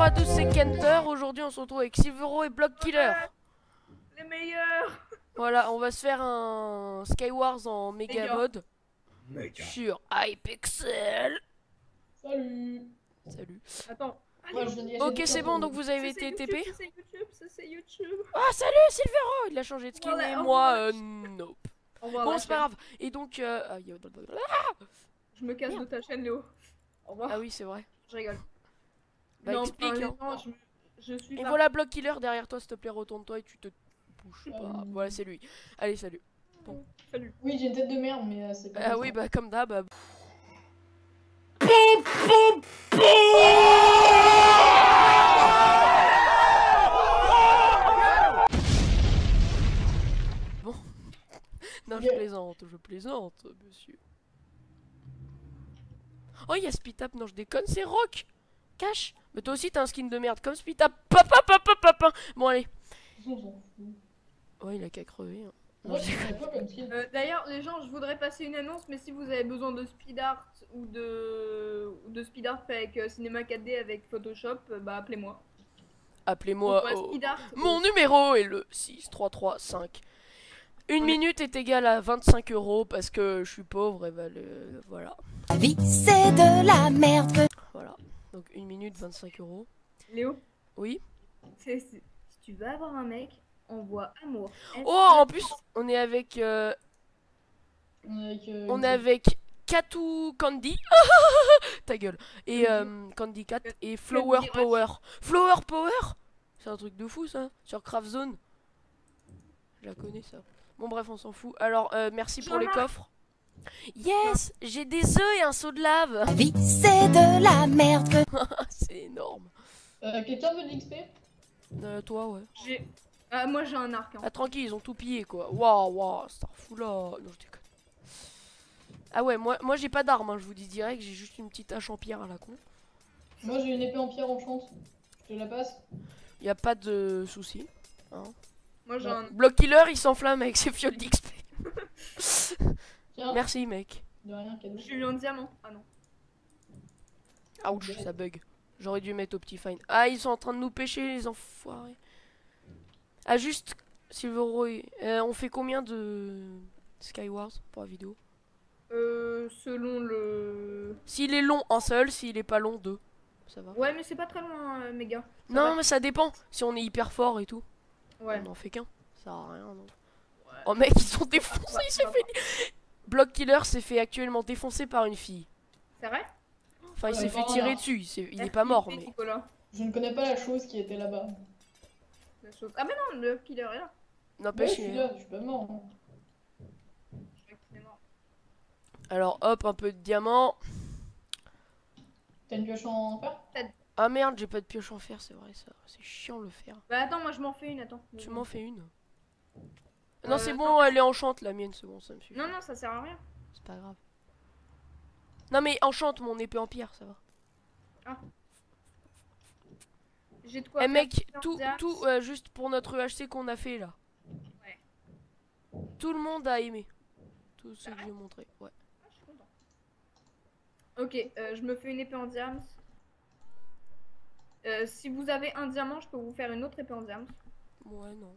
à tous, c'est Kenter. Aujourd'hui, on se retrouve avec Silvero et Block Killer. Les meilleurs. Voilà, on va se faire un Skywars en méga mode sur Hypixel. Salut. Salut. Attends. Ouais, je viens d'y Ok, acheter c'est des bon, cartes. donc vous avez été TP. C'est YouTube, c'est YouTube. Ah, salut Silvero. Il a changé de skin Voilà, et au moi, revoir. nope. Au revoir, Bon, la c'est pas chaîne. grave. Et donc, Je me casse de ta chaîne, Léo. Au revoir. ah oui, c'est vrai. Je rigole. Bah, non, explique. Hein. honnêtement, je suis Et pas. voilà, Block Killer derrière toi, s'il te plaît, retourne-toi et tu te bouges pas. Euh, Voilà, c'est lui. Allez, salut. Salut. Oui, j'ai une tête de merde, mais c'est pas Ah comme oui, ça. bah comme d'hab. Bon. Non, je plaisante, monsieur. Oh, il y a Spitap, non, je déconne, c'est Rock. Cache. Mais toi aussi, t'as un skin de merde comme Spitap. Papa, papa, papa. Bon, allez. On s'en fout. Oh, il a qu'à crever. Hein. Non, Ouais, je déconne. c'est quoi comme skin? D'ailleurs, les gens, je voudrais passer une annonce, mais si vous avez besoin de speed art ou de speed art avec Cinema 4D avec Photoshop, bah appelez-moi. Appelez-moi. Ouais, Oh. speed art. Mon numéro est le 6335. Une minute est égale à 25 € parce que je suis pauvre et bah voilà. La vie c'est de la merde. Voilà. Donc une minute 25 €. Léo, Oui. si tu veux avoir un mec, envoie amour. Oh, en plus, on est avec on est avec Katou Candy. Ta gueule. Et Candy Cat et Flower Candy Power. Flower Power. C'est un truc de fou ça sur Craft Zone. Je la connais ça. Bon bref, on s'en fout. Alors merci pour les Jean-Marc. coffres. Yes, j'ai des œufs et un seau de lave. La vie c'est de la merde. C'est énorme. Quelqu'un veut de l'XP? Toi ouais. Moi j'ai un arc. Hein. Ah tranquille, ils ont tout pillé quoi. Waouh, waouh, Starfou là. Non, je déconne. Ah ouais, moi j'ai pas d'arme, hein, je vous dis direct, j'ai juste une petite hache en pierre à la con. Moi j'ai une épée en pierre enchante. Je te la passe? Y a pas de souci. Hein. Moi j'ai un. Block Killer, il s'enflamme avec ses fioles d'XP. Tiens. Merci mec. De rien, cadeau. J'ai eu un diamant. Ah non. Ouch, ça bug. J'aurais dû mettre au petit fine. Ah, ils sont en train de nous pêcher les enfoirés. Ah juste, Silvero, on fait combien de Skywars pour la vidéo? Selon le. S'il est long, un seul, s'il est pas long, deux. Ça va. Ouais, mais c'est pas très loin, méga. Ça Non, va. mais ça dépend. Si on est hyper fort et tout, Ouais. on en fait qu'un. Ça sert à rien, non. Ouais. Oh mec, ils sont défoncés, Ouais, il s'est ça fait... Block Killer s'est fait actuellement défoncer par une fille. C'est vrai? Enfin, il Ouais, s'est fait par tirer un dessus, il est pas mort, mais... Nicolas. Je ne connais pas la chose qui était là-bas. La chose. Ah, mais non, le killer est là. Ouais, je N'empêche, suis là, je suis pas mort. Hein. Je crois qu'il est mort. Alors hop, un peu de diamant. T'as une pioche en fer? Ah merde, j'ai pas de pioche en fer, c'est vrai ça. C'est chiant le fer. Bah, attends, moi je m'en fais une, attends. Tu m'en fais une? Non, c'est attends. bon, elle est enchante la mienne, c'est bon, ça me suffit. Non, non, ça sert à rien. C'est pas grave. Non mais enchante mon épée en pierre, ça va. J'ai de quoi. Eh faire mec, plusieurs tout, diams. juste pour notre EHC qu'on a fait là. Ouais. Tout le monde a aimé. Tout ce que j'ai montré, ouais. Ah, je suis content. Ok, je me fais une épée en diams. Si vous avez un diamant, je peux vous faire une autre épée en diams. Ouais, non.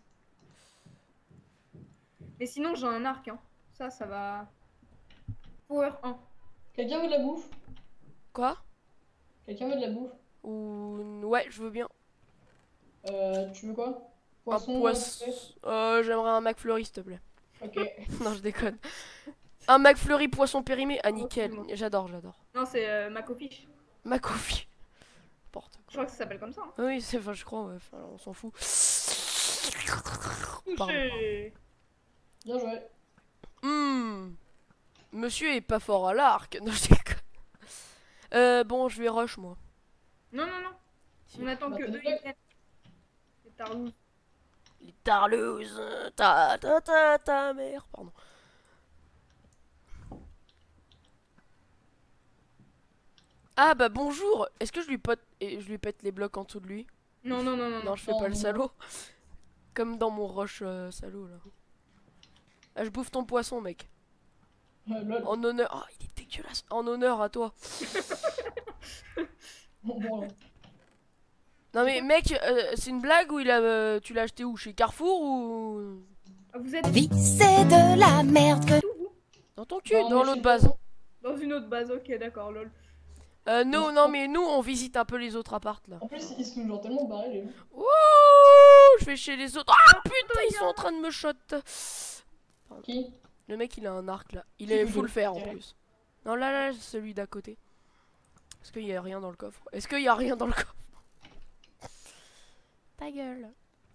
Mais sinon, j'ai un arc. Hein. Ça va. Power 1. Quelqu'un veut de la bouffe? Quoi? Quelqu'un veut de la bouffe? Ou... Ouais, je veux bien. Tu veux quoi? Un poisson. J'aimerais un McFlurry, s'il te plaît. Ok. Non, je déconne. Un McFlurry poisson périmé. Ah, nickel. J'adore, j'adore. Non, c'est Macofish. Macofi. N'importe Je crois que ça s'appelle comme ça. Hein. quoi. Oui, c'est... Enfin, je crois, ouais. Enfin, on s'en fout. Pardon. Touché. Bien joué. Monsieur est pas fort à l'arc. Non, je déconne. Bon, je vais rush, moi. Non, non, non. On attend Bah, que t'as eux des ils blagues. viennent. Les tarlouses. Les tarlouses. Ta mère. Pardon. Ah bah bonjour. Est-ce que je lui pète les blocs en dessous de lui? Non, non, non, non. Non, je fais Non, pas le non. salaud. Comme dans mon rush salaud là. Ah, je bouffe ton poisson, mec. Lol. En honneur. Oh, il est dégueulasse. En honneur à toi. Bon, Non mais mec, c'est une blague ou tu l'as acheté où? Chez Carrefour ou Ah, vous êtes Vie, c'est de la merde. tout, vous? dans ton cul, Bah, dans moi, l'autre chez base? toi. Dans une autre base, ok, d'accord, lol. Non mais nous on visite un peu les autres apparts là. En plus, ils sont genre tellement barrés, les gens. Wouh, je vais chez les autres. Ah putain, ils sont en train de me shot. Qui? Le mec il a un arc là. Il Qui est vous full le fer en tirer? plus. Non là, celui d'à côté. Est-ce qu'il y a rien dans le coffre? Est-ce qu'il y a rien dans le coffre? Ta gueule.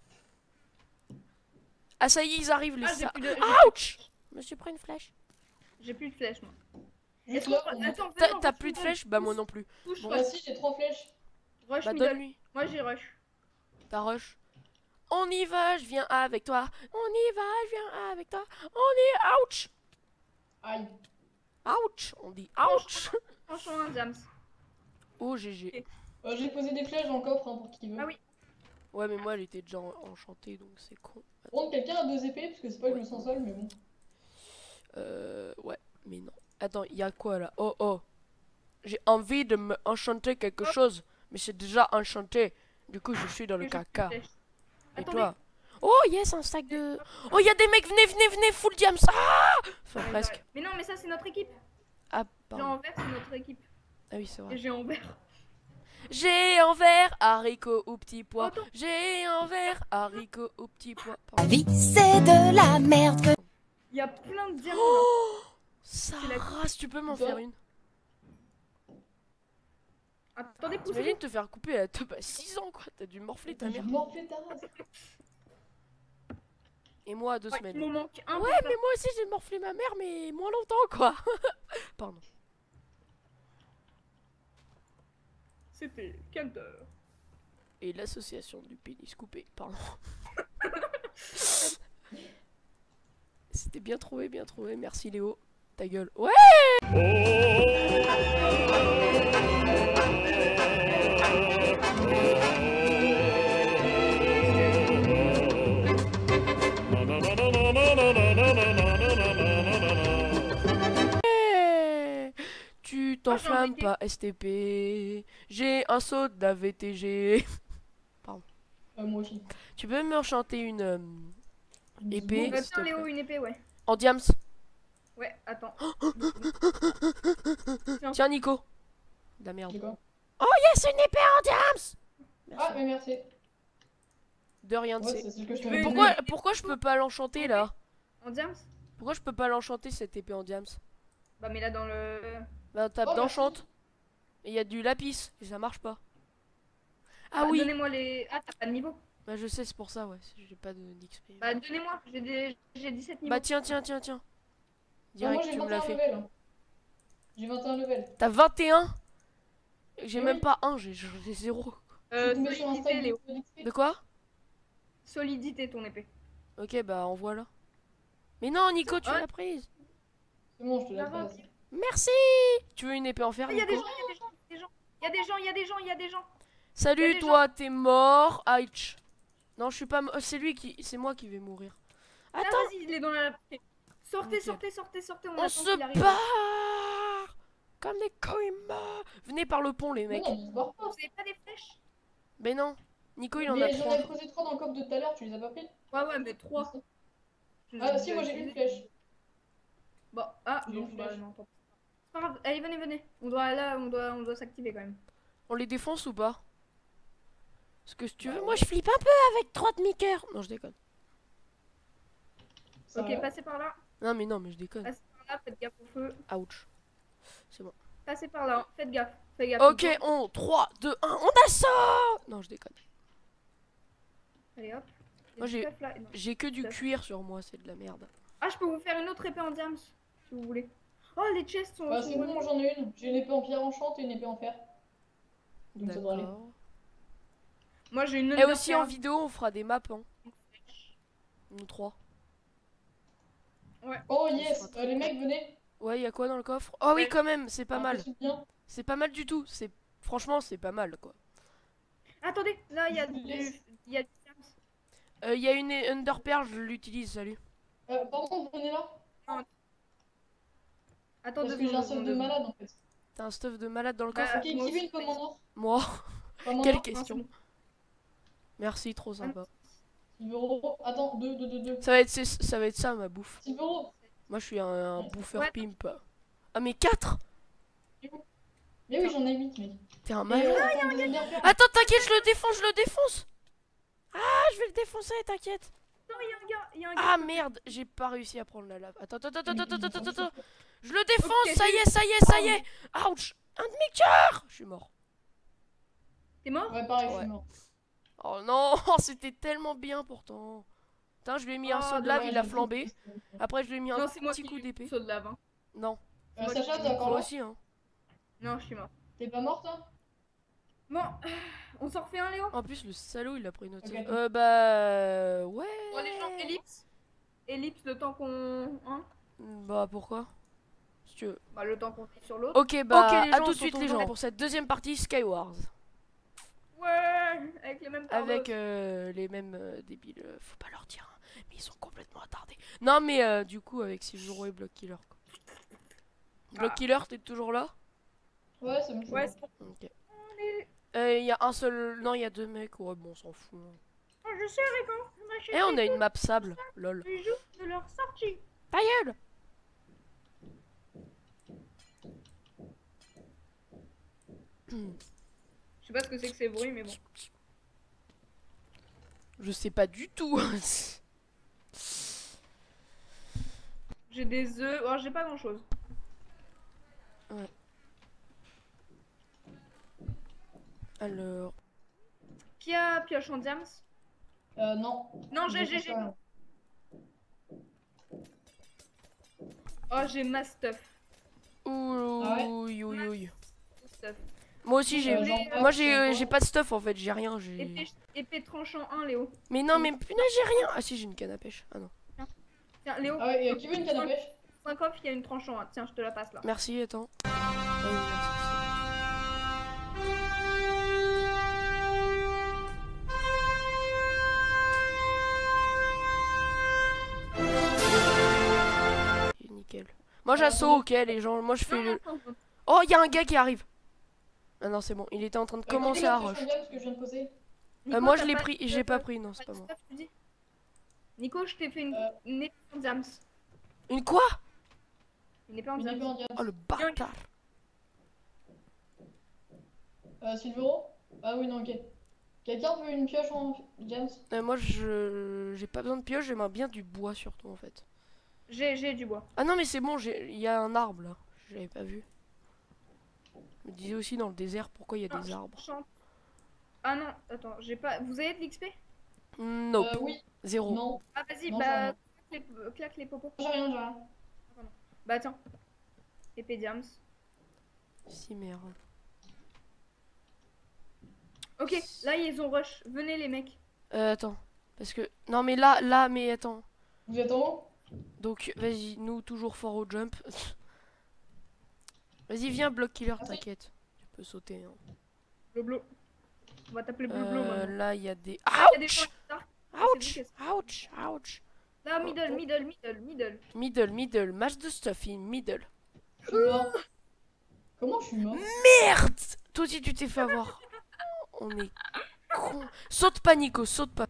Ah ça y est, ils arrivent les Ah, j'ai ça. plus de... Ouch. Je me suis pris une flèche. J'ai plus de flèches, moi. Juste Est-ce là, qu'on... on- Attends, T'as plus de flèches? Bah moi non plus. Touche, Moi aussi, j'ai 3 flèches. rush, Bah middle. donne-lui. Moi, j'ai rush. Ta rush. On y va, je viens avec toi. On y va, je viens avec toi. On y... Ouch. Aïe. Ouch. On dit ouch. Franchement, un Jams. Oh GG. J'ai posé des flèches dans le coffre hein, pour qui veut. Ah oui. Ouais mais moi elle était déjà enchantée donc c'est con. Par contre, quelqu'un a 2 épées, parce que c'est pas que je me sens seul, mais bon. Ouais, mais non. Attends, il y a quoi là? Oh oh. J'ai envie de me enchanter quelque chose, mais c'est déjà enchanté. Du coup, je suis dans le J'ai plus de caca. flèches. Et Attendez. toi? Oh yes, un sac de... Oh, il y a des mecs, venez, full diams. Ah enfin, Ouais, presque. ouais. Mais non, mais ça, c'est notre équipe. Ah, J'ai pardon. en vert, c'est notre équipe. Ah oui, c'est Et vrai. j'ai en vert. J'ai en vert, haricots ou petits pois. Attends. J'ai en vert, haricots ou petits pois. Pardon. Vie, c'est de la merde. Il y a plein de diamants là. Oh ça C'est la- race, tu peux m'en Quoi? faire une. Attendez, poussez. T'imagines te faire couper à 6 ans quoi. T'as dû morfler ta J'ai mère. morflé ta race. Et moi à 2 Ouais, semaines. il m'en manque un. Ouais, mais moi aussi j'ai morflé ma mère, mais moins longtemps quoi. Pardon. C'était Kinder. Et l'association du pénis coupé, pardon. C'était bien trouvé, merci Léo. Ta gueule. Ouais. Tu t'enflammes envie. pas STP. J'ai un saut de la VTG. Moi aussi. Tu peux m'enchanter une épée, s'il te Tiens, Léo, plaît. une épée, ouais. En diams. Ouais, attends. Tiens Nico. De la merde. C'est quoi? Yes, une épée en diams. Ah, mais merci. De rien de Ouais, c'est. c'est ce que je te veux dis. Pourquoi je peux pas l'enchanter là? En diams? Pourquoi je peux pas l'enchanter cette épée en diams? Bah, mais là, dans le. Bah tape Oh, d'enchante. Et il y a du lapis et ça marche pas. Ah Bah, oui. Donnez-moi les. Ah, t'as pas de niveau. Bah je sais, c'est pour ça ouais. J'ai pas d'XP. Bah, donnez-moi. J'ai 17 niveaux. Bah tiens. Non, Direct, moi j'ai tu me l'as 21 fait. levels. Hein. J'ai 21 levels. T'as 21? J'ai Eh même oui. pas 1, j'ai 0. Je suis tombé sur un Solidité, stack Léo. d'XP. De quoi? Solidité, ton épée. Ok, bah envoie là. Mais non, Nico, tu Ouais. l'as prise. C'est bon, je te la Ça va, passe. Merci. Tu veux une épée en fer, Ah, il y a des Nico? gens, il y a des gens, il y a des gens, il y a des gens. Y a Salut, des toi, t'es mort. Aïch. Non, je suis pas mort. C'est moi qui vais mourir. Ah, Attends, vas-y, il est dans la. Sortez, Ok. sortez. On on attend se qu'il arrive. barre comme des coïmas. Venez par le pont, les Mais mecs. non, on se barre pas. Vous avez pas des flèches? Mais non, Nico, il en a Mais j'en 3. ai creusé 3 dans le coffre de tout à l'heure, tu les as pas pris? Ouais, mais 3. Ah, si, moi j'ai une flèche. Bon, ah, J'ai bon, une bah flèche. non, tant pis. C'est pas grave, allez, venez. On doit s'activer quand même. On les défonce ou pas? Parce que si tu Bah, veux, ouais. moi je flippe un peu avec 3 demi-coeurs. Non, je déconne. Ça Ok, va. passez par là. Non, mais je déconne. Passez par là, faites gaffe au feu. Ouch. C'est bon. Passez par là, faites gaffe. Faites gaffe. Ok, on 3, 2, 1, on assaut. Non, je déconne. Allez hop. Moi, Les j'ai- stuff, là. Non. J'ai que du Ça- cuir sur moi, c'est de la merde. Ah, je peux vous faire une autre épée en diams si vous voulez. Oh, les chests sont. Ah, sont c'est bon, moi j'en ai une. J'ai une épée en pierre enchante et une épée en fer. Donc ça devrait aller. D'accord. Moi j'ai une. Et aussi en vidéo, on fera des maps. Hein. Nous 3. Oh yes, les mecs, venez. Ouais, y a quoi dans le coffre? Oh oui, Ouais. quand même, c'est pas Ah, mal. ça suit bien. C'est pas mal du tout. Franchement, c'est pas mal quoi. Attendez, là il y a Yes. il y a du diams. Y a une Ender Pearl, je l'utilise, salut. Par contre, venez là. Attends Parce deux que j'ai un secondes, stuff deux de secondes. malade en fait. T'as un stuff de malade dans le Bah, coffre? Qui moi veut aussi. une pomme en or? Moi. Pomme en Quelle or question. Merci, trop sympa. Silvero, attends, 2. Ça va être ça ma bouffe. Silvero, Moi je suis un Ouais. bouffeur Ouais. pimp. Ah mais 4. mais oui, j'en ai 8, mec. T'es un Et malade. attends, deuxième ferme. Attends, t'inquiète, je le défonce. Ah, je vais le défoncer, t'inquiète. Non, il y a un gars. Ah merde, j'ai pas réussi à prendre la lave. Attends. Je le Ok, défonce, ça y est. Ouch. Un de mes cœurs. Je suis mort. T'es mort? Ouais, pareil, je Ouais. suis mort. Oh non, c'était tellement bien pourtant. Putain, je lui ai mis un Oh, saut de lave, Ouais, il a j'ai flambé. plus. Après, je lui ai mis un Non, c'est moi petit qui coup ai eu d'épée. le saut de lave. Hein. Non, moi qui Sacha, ai t'es eu- encore moi là? aussi, hein. Non, je suis mort. T'es pas mort, toi? Bon, on s'en refait un, Léo? En plus, le salaud, il a pris notre. Ok. Ouais. Bon, les gens, ellipse. Ellipse le temps qu'on. Hein? Bah, pourquoi? Si tu veux. Bah, le temps qu'on est sur l'autre. Ok, bah, les à gens, tout on de suite, s'entend les gens, jamais. pour cette deuxième partie Skywars. Ouais, avec les mêmes Avec tardos. les mêmes débiles. Faut pas leur dire, hein, mais ils sont complètement attardés. Non, mais du coup, avec Silvero et Block Killer. Quoi. Block Killer, t'es toujours là? Ouais, c'est bon. je suis Ouais, mort. c'est bon. Ok. Allez. Il y a un seul. Non, il y a 2 mecs. Ouais, bon, on s'en fout. Hein. Oh, je sais, Rico. Et on a une map sable. Lol. Les jours de leur sortie. Ta gueule! Je sais pas ce que c'est que ces bruits, mais bon. Je sais pas du tout. J'ai des œufs. Oh, j'ai pas grand chose. Alors. Qui a pioche en diams? Non. Non, j'ai. pas. Oh, j'ai ma stuff. Ouh. Stuff. Moi aussi j'ai. genre, Moi c'est j'ai quoi pas de stuff en fait, j'ai rien. Épée tranchant 1, Léo. Mais non, mais punaise, j'ai rien. Ah si, j'ai une canne à pêche. Ah non. Tiens, Léo, Ah ouais, qui veut une canne à pêche? 5 off, il y a une tranchant 1. Tiens, je te la passe là. Merci, attends. Ah oui, merci. Nickel. Moi j'assaut, ok les gens. Moi je fais le. Non. Oh, il y a un gars qui arrive. Ah non, c'est bon. Il était en train de commencer à rush. Ce que je viens de poser. Nico, Moi t'as je l'ai pas pris, de- j'ai pas pris, non, c'est pas pas de moi. stuff, tu dis Nico, je t'ai fait Euh. une épée en diams. Une quoi? Une épée en Une épée diams. en diamant. Oh le bâtard. Silvero? Ah oui, non, ok. Quelqu'un veut une pioche en James? Moi j'ai pas besoin de pioche, j'aimerais bien du bois surtout en fait. J'ai du bois. Ah non mais c'est bon, il y a un arbre là, j'avais pas vu. Je me disais aussi dans le désert pourquoi il y a des arbres. Ah non, attends, j'ai pas. Vous avez de l'XP? Nope, Oui. zéro. Non. Ah, vas-y, Non, bah. j'ai Claque les popos. J'ai rien. Bah, attends. Épée diams. Si merde. Ok, là, ils ont rush. Venez, les mecs. Attends, parce que non mais là mais attends. Vous êtes en haut? Donc vas-y, nous toujours fort au jump. Vas-y viens block killer, t'inquiète. Tu peux sauter. Hein. Bloblo. On va t'appeler Bloblo maintenant. Là il y a des. Ah, il y a des gens Ouch! qui sortent. Ouch! C'est vous Ouch! Là, middle. Middle, match de stuff in middle. Je suis mort. Comment je suis mort? Merde! Toi aussi tu t'es fait avoir. On est con. Saute pas Nico, saute pas.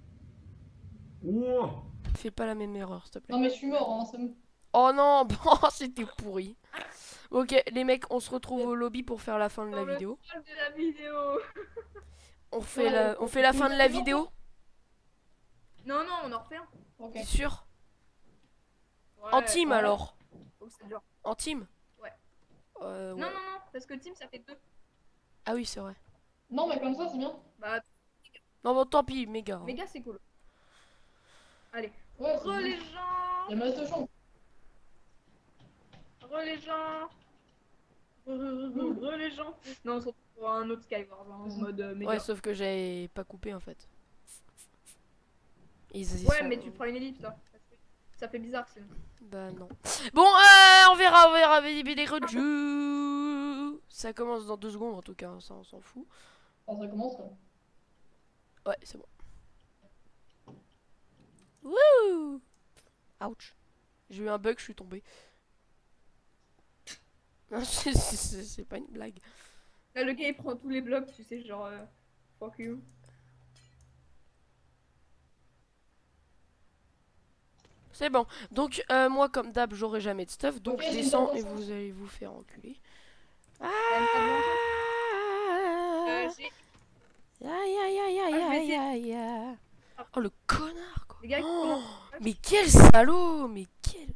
Fais pas la même erreur s'il te plaît. Non, mais je suis mort, hein, c'est bon. Oh non, bon, c'était pourri. Ok, les mecs, on se retrouve au lobby pour faire la fin de la Dans le vidéo. troll de la vidéo. On fait la fin de la vidéo. Non, on en refait un. Ok. T'es sûr? Ouais, En team ouais. alors. faut que ça dure. En team? Ouais. Ouais. Non, parce que team, ça fait 2. Ah oui, c'est vrai. Non, mais comme ça, c'est bien. Bah, Non, bon, tant pis, méga. Hein. méga, c'est cool. Allez. Ouais, c'est Re bien. les gens. Il y a masse de chance. Re les gens. Re les gens. Non, on se retrouve pour un autre Skywars hein, en mode méga. Ouais, sauf que j'avais pas coupé en fait. Ils Ouais, sont- mais tu prends une ellipse, toi. Ça fait bizarre, sinon. Bah non. Bon, on verra. Les rejoues. Ça commence dans 2 secondes en tout cas, ça on s'en fout. Enfin, ça commence, quoi. Ouais, c'est bon. Wouh! Ouch. J'ai eu un bug, je suis tombé. Non, c'est pas une blague. Là, le gars, il prend tous les blocs, tu sais, genre... fuck you. C'est bon. Donc, moi, comme d'hab, j'aurai jamais de stuff. Donc, Ok, je j'ai une descends table et d'encens. vous allez vous faire enculer. T'as une table d'encens Ah. j'ai- Aïe, aïe, aïe, aïe, Ah, je vais aïe, essayer. aïe, aïe. Oh, le connard, quoi. Les gars qui Oh, commencent. mais quel salaud. Mais quel...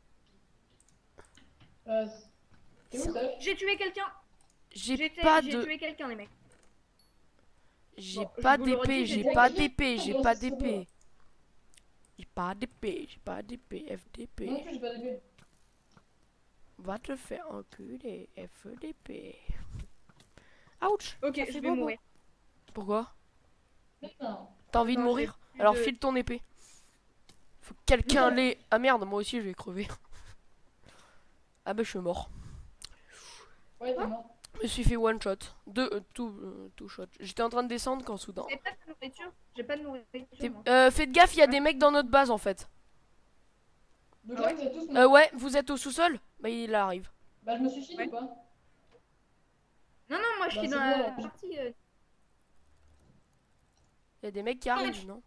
Euh, T'es où, Sach? J'ai tué quelqu'un. J'ai pas J'ai de... tué quelqu'un, les mecs. J'ai Bon, pas je vous le redis, d'épée, j'ai j'ai tué pas quelqu'un. d'épée, j'ai Dans pas ce serveur. d'épée. J'ai pas d'épée, j'ai pas d'épée, Non FDP. plus, j'ai pas d'épée. Va te faire enculer, FDP. Ouch. Ok, ça je fait vais bobo. mourir. Pourquoi? Mais non. T'as envie de Non, mourir? j'ai plus Alors de- file ton épée. Faut que quelqu'un l'ait. Ah merde, moi aussi je vais crever. Ah bah je suis mort. Ouais, t'es mort. Je me suis fait one shot. Two shot. J'étais en train de descendre quand soudain. J'ai pas de nourriture. J'ai pas de nourriture. moi. Faites gaffe, il y a des mecs dans notre base en fait. Donc Ah là, ouais vous êtes tous morts. Ouais, vous êtes au sous-sol? Bah il arrive. Bah, je me suis Ouais. ou pas? Non, non, moi je Bah, suis c'est dans la bon, alors. partie. Il y a des mecs qui arrivent, non?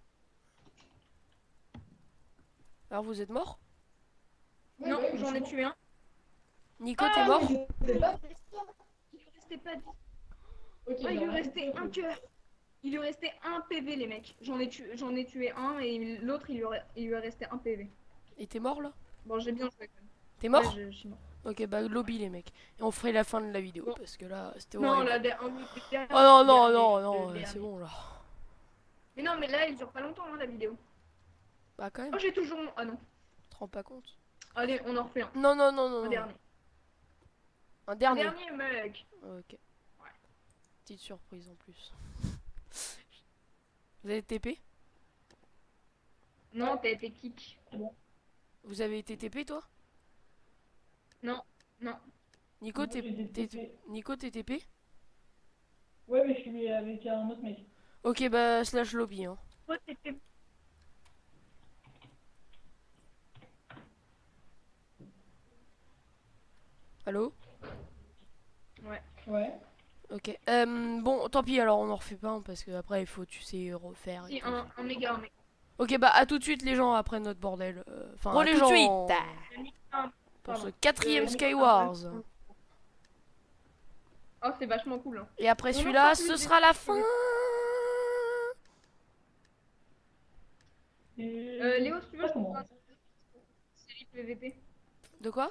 Alors vous êtes mort? Ouais, Non, bah oui, j'en je ai suis tué un. Nico, mort. t'es Ah, mort? mais je vais pas. Il lui restait pas. Ok, Ah, il lui bah, restait un cœur. Il lui restait un PV, les mecs. J'en ai tué un et l'autre il lui est resté un PV. Et t'es mort là? Bon, j'ai bien joué quand même. T'es mort? Ouais, je suis mort. Ok, bah lobby les mecs. Et on ferait la fin de la vidéo Bon. parce que là c'était Non, horrible. là, Oh non, non, non, non, c'est bon là. Mais non, mais là, il dure pas longtemps, hein, la vidéo. Bah quand même, Oh, j'ai toujours. Ah non. tu te rends pas compte. Allez, on en refait un. Non, non, non, non, Un non. dernier. Un Un dernier. dernier, mec. Ok. Petite surprise en plus. Vous avez TP? Non, t'as été kick. Vous avez été TP toi? Non, non. Nico, Moi, t'es j'ai été TP. Nico, t'es TP? Ouais, mais je suis avec un autre mec. Ok, bah slash lobby hein. Toi, t'étais. Allô? Ouais. Ouais. Ok. Bon, tant pis alors on en refait pas hein, parce que après il faut tu sais refaire. Et Si, tout. un méga, un méga. Ok, bah à tout de suite les gens après notre bordel. Enfin, Oh, à les tout de gens. suite Un, pour ce pardon. 4ème Euh, Skywars. Oh, c'est vachement cool. Hein. Et après On en celui-là, fera plus ce des- sera la fin. Léo, si tu veux, je comment. prends une série PVP. De quoi?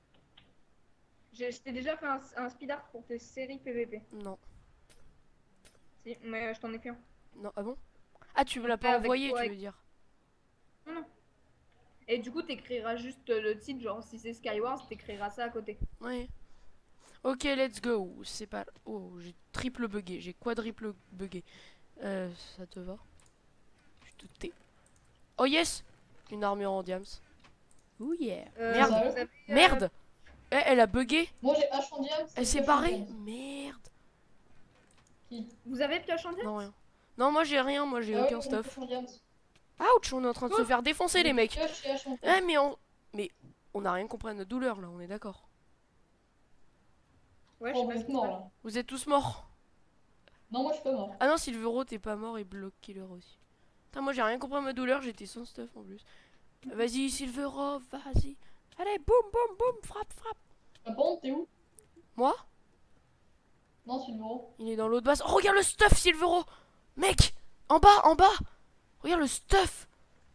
Je t'ai déjà fait un speed art pour tes séries PVP. Non. Si, mais je t'en ai fait un. Non, ah bon? Ah, tu me l'as pas Avec envoyé, toi, tu avec- veux dire? Non, non. Et du coup, t'écriras juste le titre, genre si c'est Skywars, t'écriras ça à côté. Oui. Ok, let's go. C'est pas... Oh, j'ai triple bugué. J'ai quadruple bugué. Ça te va? Je te tais. Oh yes! Une armure en diams. Oh yeah. Merde. vous avez, Merde! Eh, elle a bugué. Moi, j'ai H en diams. Elle s'est barrée. Merde. Vous avez pioche en diamant? Non, rien. Non, moi j'ai rien. Moi j'ai aucun stuff. Ouch, on est en train de se faire défoncer les mecs. Eh, mais on a rien compris à notre douleur là, on est d'accord. Ouais, Oh, je vous sais êtes pas. mort là. Vous êtes tous morts. Non, moi, je suis pas mort. Ah non, Silvero, t'es pas mort et Block Killer aussi. Putain, moi j'ai rien compris à ma douleur, j'étais sans stuff en plus. Vas-y, Silvero, vas-y. Allez, boum, boum, boum, frappe, frappe. Par contre, t'es où? Moi? Non, Silvero. Il est dans l'autre base. Oh, regarde le stuff, Silvero! Mec! En bas, en bas! Regarde le stuff!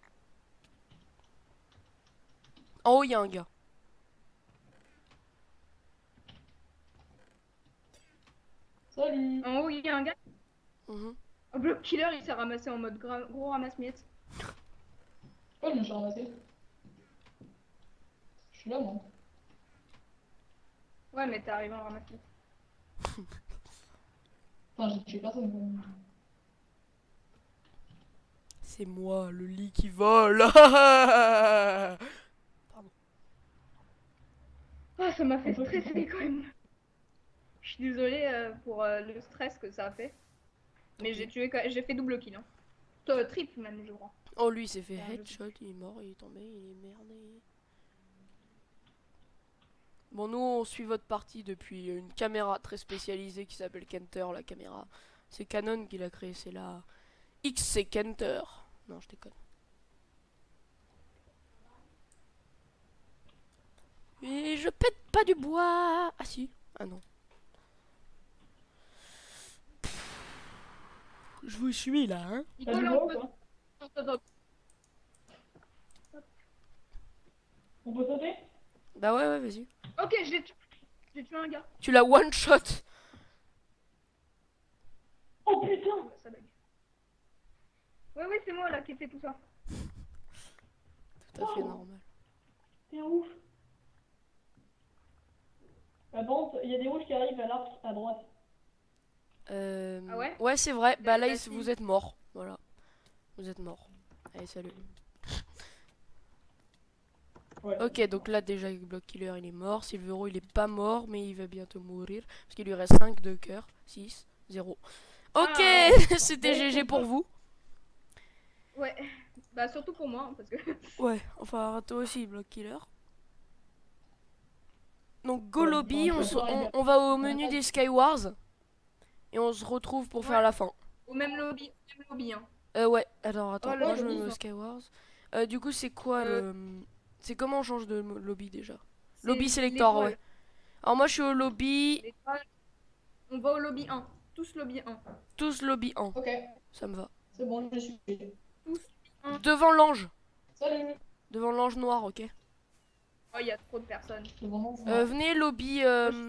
En haut, il y a un gars. Salut. En haut, il y a un gars. Mhm. Oh, Block Killer, il s'est ramassé en mode gros ramasse-miettes. Pourquoi je me suis ramassé? Je suis là, moi. Ouais, mais t'es arrivé en ramasse-miettes. Enfin, j'ai tué personne. C'est moi, le lit qui vole. Ah, ça m'a fait stresser quand même. Je suis désolée pour le stress que ça a fait. Mais j'ai fait double kill. Hein. Triple même, je crois. Oh, lui, il s'est fait Ah, je headshot, il est mort, il est tombé, il est merdé. Bon, nous, on suit votre partie depuis une caméra très spécialisée qui s'appelle Kenter, la caméra. C'est Canon qui l'a créée, c'est la XC Kenter. Non, je déconne. pas du bois. Ah si. Ah non. Je vous suis là, hein. T'as du Nicolas, bois on ou peut... pas? Attends, On peut sauter? Bah ouais, vas-y. ok, j'ai tué un gars. Tu l'as one shot. Oh putain! Oh, ça bug. Ouais, c'est moi là qui ai fait tout ça. Tout à fait normal. T'es un ouf! Par contre, il y a des rouges qui arrivent à l'arbre à droite. Ah ouais? Ouais, c'est vrai. Bah là, la vous team. êtes mort. Voilà. Vous êtes mort. Allez, salut. Ouais. Ok, donc là, déjà, Block Killer, il est mort. Silvero, il est pas mort, mais il va bientôt mourir. Parce qu'il lui reste 5 de cœur. 6, 0. Ok, Ah, c'était GG pour vous. Ouais. Bah surtout pour moi, hein, parce que... Ouais, enfin, toi aussi, Block Killer. Donc, go Ouais, lobby, non, on va au menu des Skywars. Et on se retrouve pour faire Ouais. la fin. Au même lobby, hein. Ouais, alors attends, Oh là, moi je le me mets au bison. Skywars. Du coup, c'est quoi Euh, le. C'est comment on change de lobby déjà? C'est Lobby Selector, l'étoile. ouais. Alors, moi je suis au lobby. L'étoile. On va au lobby 1. Tous lobby 1. Tous lobby 1. Ok, Ça me va. c'est bon, je suis. Tous 1. Devant l'ange. Salut! Devant l'ange noir, ok. Oh, il y a trop de personnes. Devant mon Venez, lobby.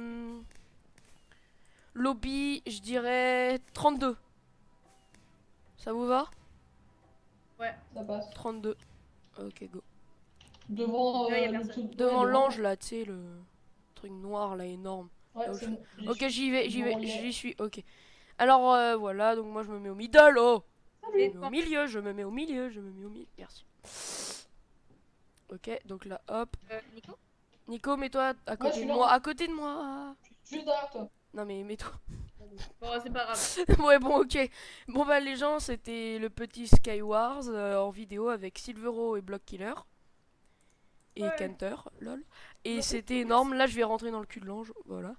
Lobby, je dirais 32. Ça vous va? Ouais. Ça passe. 32. Ok, go. Devant Là, y a le personne. truc. Devant ouais, l'ange là, tu sais, le truc noir là, énorme. Ouais, là où c'est je- bon. Ok, j'y Devant les- vais, j'y suis, ok. Alors voilà, donc moi je me mets au middle, oh! Je me mets au L'étoile. milieu, je me mets au milieu, je me mets au milieu, merci. Ok, donc là, hop. Nico? Nico, mets-toi à je côté suis de là. moi, à côté de moi. Je suis juste derrière toi. Non mais mets-toi. Bon, c'est pas grave. Ouais, bon, ok. Bon bah les gens, c'était le petit Skywars en vidéo avec Silvero et Block Killer. Et Ouais. Canter, lol. Et Ouais. c'était énorme, là je vais rentrer dans le cul de l'ange, voilà.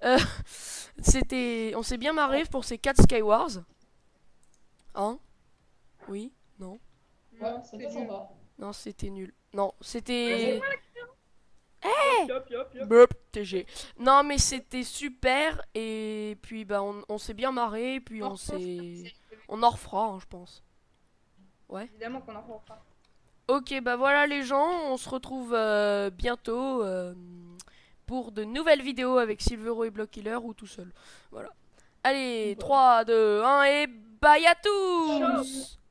On s'est bien marré pour ces 4 Skywars. Hein? Oui? Non? Ouais, Non, c'était c'est nul. sympa. Non, c'était nul. Non, c'était... Yop, yop, yop. Bup, TG. Non, mais c'était super. Et puis, bah, on s'est bien marré. Puis, on en refera, hein, je pense. Évidemment qu'on en refera. Ok, bah voilà, les gens. On se retrouve bientôt pour de nouvelles vidéos avec Silvero et Block Killer ou tout seul. Voilà. Allez, 3, 2, 1 et bye à tous!